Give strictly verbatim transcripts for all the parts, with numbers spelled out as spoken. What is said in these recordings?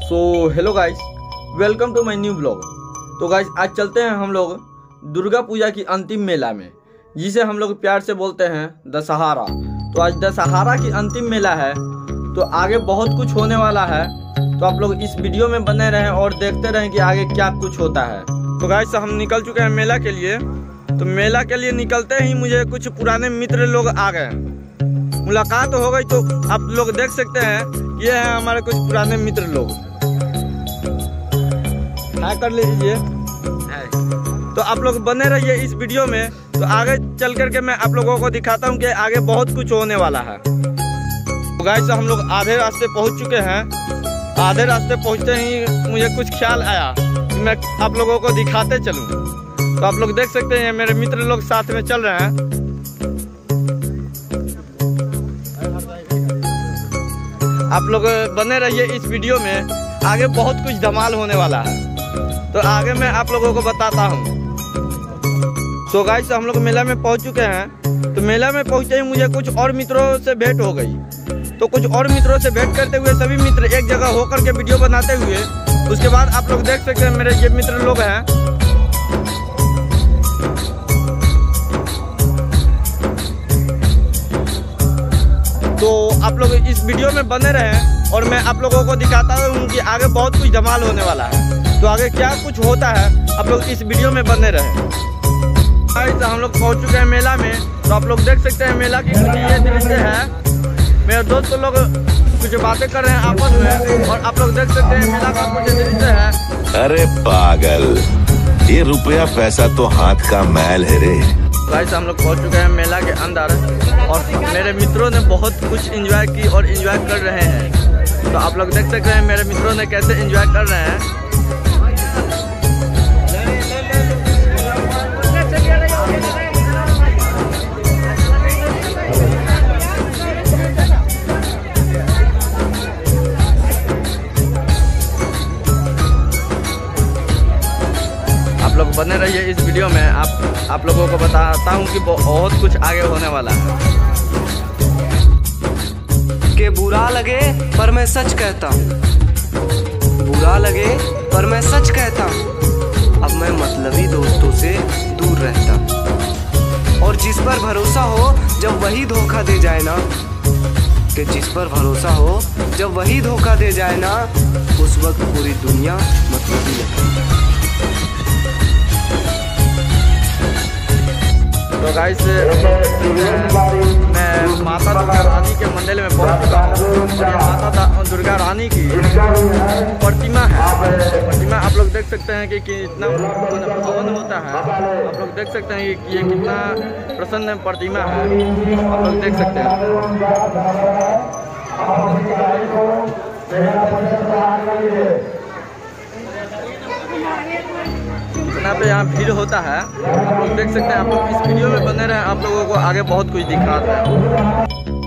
So hello guys, welcome to my new blog. तो guys आज चलते हैं हम लोग दुर्गा पूजा की अंतिम मेला में, जिसे हम लोग प्यार से बोलते हैं दशहरा। तो आज दशहरा की अंतिम मेला है, तो आगे बहुत कुछ होने वाला है। तो आप लोग इस वीडियो में बने रहें और देखते रहें कि आगे क्या कुछ होता है। तो गाइस हम निकल चुके हैं मेला के लिए। तो मेला के लिए निकलते ही मुझे कुछ पुराने मित्र लोग आ गए, मुलाकात हो गई। तो आप लोग देख सकते हैं ये है हमारे कुछ पुराने मित्र लोग। हाय कर लीजिए। तो आप लोग बने रहिए इस वीडियो में। तो आगे चल करके मैं आप लोगों को दिखाता हूँ कि आगे बहुत कुछ होने वाला है। तो गाइस हम लोग आधे रास्ते पहुँच चुके हैं। आधे रास्ते पहुँचते ही मुझे कुछ ख्याल आया कि मैं आप लोगों को दिखाते चलूँ। तो आप लोग देख सकते हैं मेरे मित्र लोग साथ में चल रहे हैं। आप लोग बने रहिए इस वीडियो में, आगे बहुत कुछ धमाल होने वाला है। तो आगे मैं आप लोगों को बताता हूँ। सो गाइस हम लोग मेला में पहुँच चुके हैं। तो मेला में पहुँचे ही मुझे कुछ और मित्रों से भेंट हो गई। तो कुछ और मित्रों से भेंट करते हुए सभी मित्र एक जगह होकर के वीडियो बनाते हुए, उसके बाद आप लोग देख सकते हैं मेरे ये मित्र लोग हैं। तो आप लोग इस वीडियो में बने रहें और मैं आप लोगों को दिखाता हूँ कि आगे बहुत कुछ धमाल होने वाला है। तो आगे क्या कुछ होता है आप लोग इस वीडियो में बने रहें। तो हम लोग पहुँच चुके हैं मेला में। तो आप लोग देख सकते हैं मेला की कुछ ये दृश्य है। मेरे दोस्त लोग कुछ बातें कर रहे हैं आपस में, और आप लोग देख सकते हैं मेला का कुछ दृश्य है। अरे पागल, ये रुपया पैसा तो हाथ का मैल है रे। गाइस हम लोग पहुंच चुके हैं मेला के अंदर, और मेरे मित्रों ने बहुत कुछ एंजॉय की और एंजॉय कर रहे हैं। तो आप लोग देख सकते हैं मेरे मित्रों ने कैसे एंजॉय कर रहे हैं। आप लोग बने रहिए इस वीडियो में। आप आप लोगों को बताता हूँ कि बहुत कुछ आगे होने वाला है। कि बुरा लगे पर मैं सच कहता हूँ, बुरा लगे पर मैं सच कहता हूँ। अब मैं मतलबी दोस्तों से दूर रहता हूँ, और जिस पर भरोसा हो जब वही धोखा दे जाए ना, कि जिस पर भरोसा हो जब वही धोखा दे जाए ना, उस वक्त पूरी दुनिया मतलबी लगती है। तो गाइस मैं माता दुर्गा रानी के मंदिर में पहुंच चुका हूँ। ये माता दुर्गा रानी की प्रतिमा है। प्रतिमा आप लोग देख सकते हैं कि कितना भवन होता है। आप लोग देख सकते हैं कि ये कितना प्रसन्न प्रतिमा है। आप लोग देख सकते हैं कितना पे यहाँ भीड़ होता है। आप लोग देख सकते हैं। आप लोग इस वीडियो में बने रहे, आप लोगों को आगे बहुत कुछ दिखाते हैं।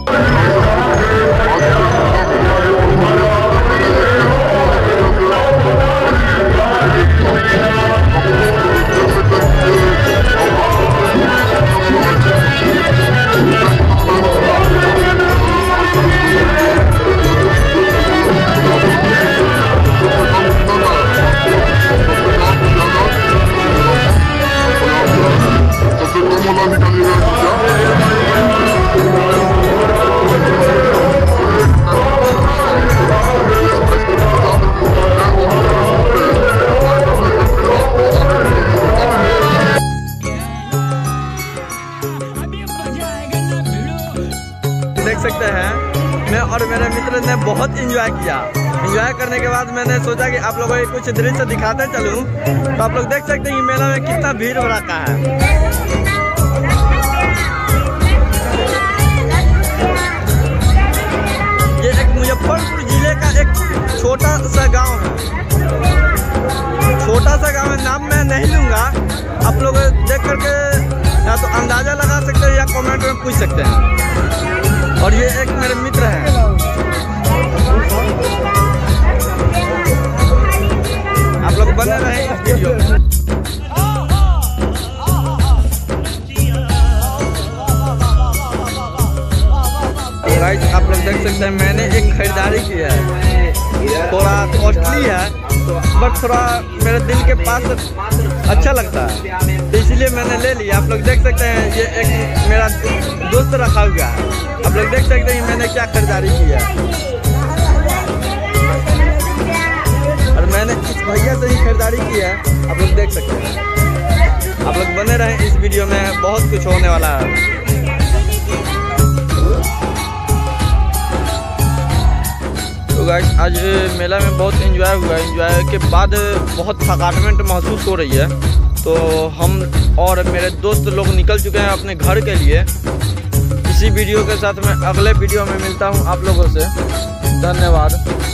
देख सकते हैं मैं और मेरे मित्र ने बहुत एंजॉय किया। एंजॉय करने के बाद मैंने सोचा कि आप लोगों को कुछ दृश्य दिखाते चलूं। तो आप लोग देख सकते हैं कि मेला में कितना भीड़ भड़का है। ये एक मुजफ्फरपुर जिले का एक छोटा सा गांव है। छोटा सा गांव है, नाम मैं नहीं लूंगा। आप लोग देख करके या तो अंदाजा लगा सकते हैं या कमेंट में पूछ सकते हैं। और ये एक मेरे मित्र हैं। आप लोग बने रहे इस वीडियो में। गाइस आप लोग देख सकते हैं मैंने एक खरीदारी की है। थोड़ा कॉस्टली है, बट थोड़ा मेरे दिल के पास अच्छा लगता है, तो इसलिए मैंने ले लिया। आप लोग देख सकते हैं ये एक मेरा दोस्त रखा हुआ है। आप लोग देख सकते हैं मैंने क्या खरीदारी की है, और मैंने इस भैया से ही खरीदारी की है। आप लोग देख सकते हैं। आप लोग बने रहें, इस वीडियो में बहुत कुछ होने वाला है। तो गाइस आज मेला में बहुत एंजॉय हुआ। एंजॉय के बाद बहुत थकावट महसूस हो रही है, तो हम और मेरे दोस्त लोग निकल चुके हैं अपने घर के लिए। इसी वीडियो के साथ मैं अगले वीडियो में मिलता हूं आप लोगों से। धन्यवाद।